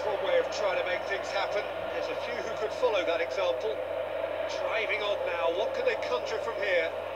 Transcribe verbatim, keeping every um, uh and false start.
one way of trying to make things happen. There's a few who could follow that example. Driving on now, what can they conjure from here?